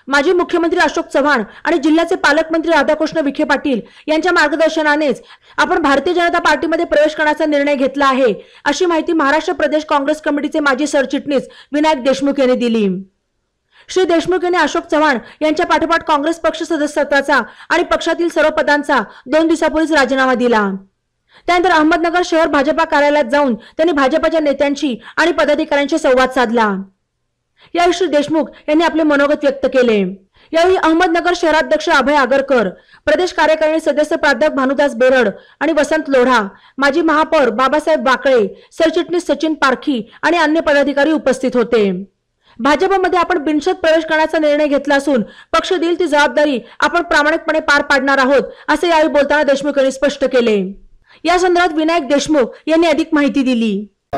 माजी मुख्यमंत्री अशोक चव्हाण आणि जिल्ह्याचे पालकमंत्री राधाकृष्ण विखे पाटील यांच्या मार्गदर्शनानेच आपण भारतीय जनता पार्टीमध्ये प्रवेश करण्याचा निर्णय घेतला आहे, अशी माहिती महाराष्ट्र प्रदेश काँग्रेस कमिटीचे माजी सरचिटणीस विनायक देशमुख यांनी दिली। श्री देशमुख यांनी अशोक चव्हाण यांच्या पाठोपाठ काँग्रेस पक्ष सदस्यत्वाचा आणि पक्षातील सर्व पदांचा 2 दिवसापूर्वीच राजीनामा दिला। त्यानंतर अहमदनगर शहर भाजपा कार्यालयात जाऊन त्यांनी भाजपच्या नेत्यांशी आणि पदाधिकाऱ्यांशी संवाद साधला। यावेळी श्री देशमुख यांनी आपले मनोगत व्यक्त केले। यावेळी अहमदनगर शहराध्यक्ष अभय आगरकर, प्रदेश कार्यकारिणी सदस्य प्राध्यापक भानुदास बेरड आणि वसंत लोढा, माजी महापौर बाबासाहेब वाकळे, सरचिटणीस सचिन पारखी आणि अन्य पदाधिकारी उपस्थित होते। भाजपमध्ये आपण बिनशर्त प्रवेश करण्याचा निर्णय घेतला असून पक्ष देईल ती जबाबदारी आपण प्रामाणिकपणे पार पाडणार आहोत, असे यावेळी बोलताना देशमुख यांनी स्पष्ट केले। या संदर्भात विनायक देशमुख यांनी अधिक माहिती दिली।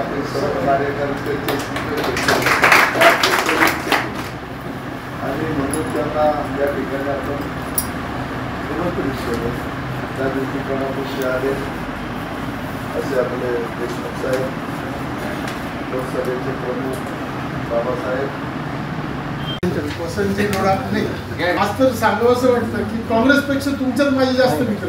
वसंतजी लोढा नाही, आज तर सांगावं असं वाटतं की काँग्रेसपेक्षा तुमच्याच माझे जास्त मित्र।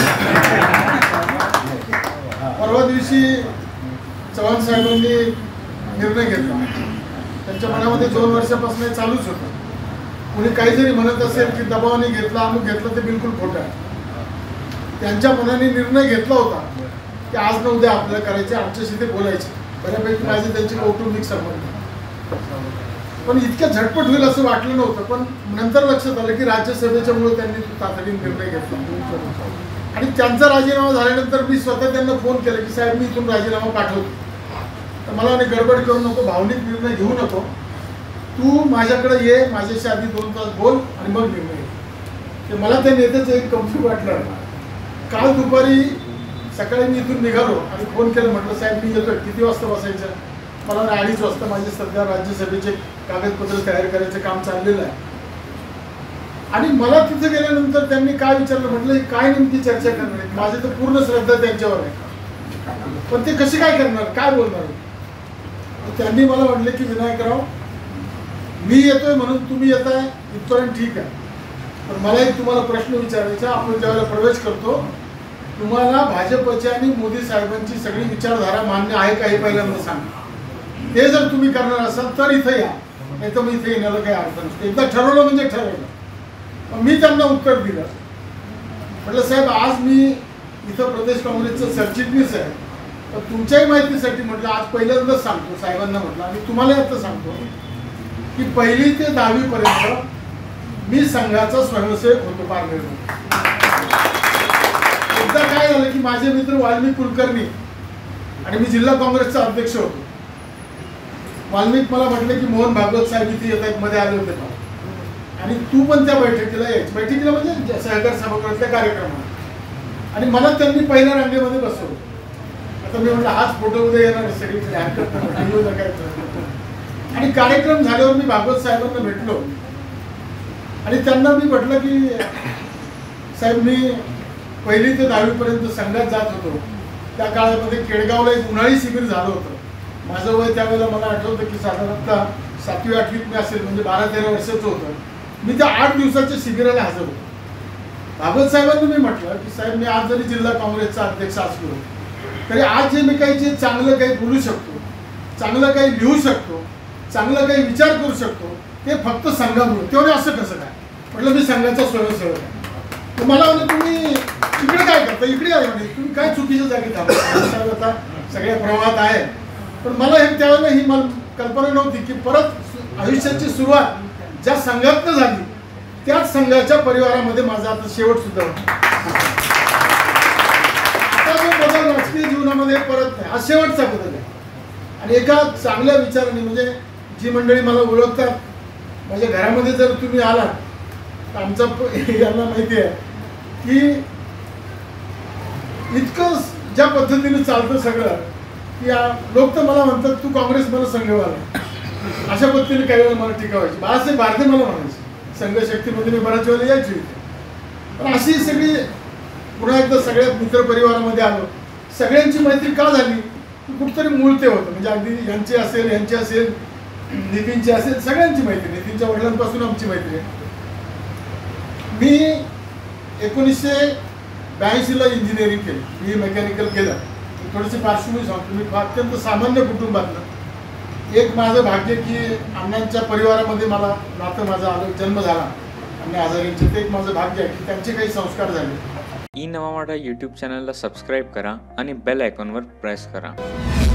परवा दिवशी चव्हाण साहेबांनी निर्णय घेतला, त्यांच्या मनामध्ये 2 वर्षापासून चालूच होतं। कुणी काही जरी म्हणत असेल की दबावाने घेतला अमुक घेतलं, ते बिलकुल खोटं आहे। त्यांच्या मनाने निर्णय घेतला होता की आज न उद्या आपल्याला करायचे, आमच्याशी ते बोलायचे। बऱ्यापैकी माझे त्यांचे कौटुंबिक संबंध, पण इतक्या झटपट होईल असं वाटलं नव्हतं। पण नंतर लक्षात आलं की राज्यसभेच्या मुळे त्यांनी तातडीने निर्णय घेतला आणि त्यांचा राजीनामा झाल्यानंतर मी स्वतः त्यांना फोन केला की साहेब मी इथून राजीनामा पाठवतो, तर मला आणि गडबड करू नको, भावनिक निर्णय घेऊ नको, तू माझ्याकडे ये, माझ्याशी आधी 2 तास बोल आणि मग निर्णय घे। ते मला त्या नेत्याचं एक कौतुक वाटलं। काल दुपारी सकाळी मी इथून निघालो आणि फोन केला, म्हटलं साहेब मी येतोय, किती वाजता बसायचं? मला 2:30 वाजता माझे सध्या राज्यसभेचे कागदपत्र तयार करायचं काम चाललेलं आहे। आणि मला तिथे गेल्यानंतर त्यांनी काय विचारलं, म्हटलं काय नेमकी चर्चा करणार आहे? माझी तर पूर्ण श्रद्धा त्यांच्यावर आहे, पण ते कशी काय करणार, काय बोलणार? त्यांनी मला म्हटले की विनायकराव, मी येतोय म्हणून तुम्ही येताय इथपर्यंत ठीक आहे, पण मला एक तुम्हाला प्रश्न विचारायचा। आपण ज्यावेळेला प्रवेश करतो, तुम्हाला भाजपची आणि मोदी साहेबांची सगळी विचारधारा मान्य आहे का हे पहिल्यांदा सांगा। ते जर तुम्ही करणार असाल तर इथे या, नाही तर मग इथे येण्याला काही अर्थ नसतो। एकदा ठरवलं म्हणजे ठरवलं। मी त्यांना उत्तर दिलं, म्हटलं साहेब आज मी इथं प्रदेश काँग्रेसचं सरचिटणीस आहे, तर तुमच्याही माहितीसाठी म्हटलं आज पहिल्यांदाच सांगतो साहेबांना, म्हटलं आणि तुम्हाला आता सांगतो की 1ली ते 10वी पर्यंत मी संघाचा स्वयंसेवक होतो पारनेरमध्ये। एकदा काय झालं की माझे मित्र वाल्मिक कुलकर्णी आणि मी जिल्हा काँग्रेसचा अध्यक्ष होतो। वाल्मिक मला म्हटले की मोहन भागवत साहेब इथे येत आहेत, मध्ये आले होते आणि तू पण त्या बैठकीला यायची, बैठकीला म्हणजे सहकार सभागृहातल्या कार्यक्रमात, आणि मला त्यांनी पहिल्या रांगेमध्ये बसवलं। आता मी म्हटलं हाच फोटो उद्या येणार सगळीकडे आणि कार्यक्रम झाल्यावर मी भागवत साहेबांना भेटलो आणि त्यांना मी म्हटलं की साहेब मी 1ली ते 10वी पर्यंत संघात जात होतो। त्या काळामध्ये केडगावला एक उन्हाळी शिबिर झालं होतं। माझं वय त्यावेळेला मला आठवतं की साधारणतः 7वी 8वीत मी असेल, म्हणजे 12-13 वर्षाचं होतं। मी त्या 8 दिवसाच्या शिबिराला हजर होतो। भागवत साहेबांना मी म्हटलं की साहेब मी आज जरी जिल्हा काँग्रेसचा अध्यक्ष असलो तरी आज जे मी काही चांगलं काही बोलू शकतो, चांगलं काही लिहू शकतो, चांगलं काही विचार करू शकतो, ते फक्त संघामुळे। तेवढे असं कसं काय? म्हटलं मी संघाचा स्वयंसेवक आहे। तुम्हाला म्हणजे तुम्ही इकडे काय करता, इकडे आहे म्हणजे तुम्ही काय चुकीच्या जागी थांबता? साहेब आता सगळ्या प्रवाहात आहे, पण मला हे त्यावेळेला ही कल्पना नव्हती की परत आयुष्याची सुरुवात ज्या संघातनं झाली त्याच संघाच्या परिवारामध्ये माझा आता शेवट सुद्धा होता। आता जो बदल राजकीय जीवनामध्ये परत नाही, हा शेवटचा बदल आहे। आणि एका चांगल्या विचाराने, म्हणजे जी मंडळी मला ओळखतात, माझ्या घरामध्ये जर तुम्ही आलात तर आमचा यांना माहिती आहे की इतकं ज्या पद्धतीने चालतं सगळं की लोक तर मला म्हणतात तू काँग्रेस मला संघवाला, अशा पद्धतीने काही वेळा मला टीका व्हायची। बाळासाहेब भारती मला म्हणायचे, संघ शक्तीमध्ये मी बऱ्याच वेळेला यायची होती। पण अशी सगळी पुन्हा एकदा सगळ्या मित्रपरिवारामध्ये आलो, सगळ्यांची मैत्री का झाली की कुठेतरी मूळ ते होतं, म्हणजे अगदी यांची असेल, यांची असेल, नितीनची असेल, सगळ्यांची मैत्री, नितीनच्या वडिलांपासून आमची मैत्री आहे। मी 1982ला इंजिनिअरिंग केली, मी मेकॅनिकल केलं. थोडीशी पार्श्वभूमी सांगतो. मी अत्यंत सामान्य कुटुंबातलं एक माझं भाग्य की अण्णांच्या परिवारामध्ये मला नातं माझं आलं, जन्म झाला अण्णा हजारेंचे. ते एक माझं भाग्य आहे की त्यांचे काही संस्कार झाले. ई नवा मराठा यूट्यूब चॅनलला सबस्क्राईब करा आणि बेल आयकॉनवर प्रेस करा.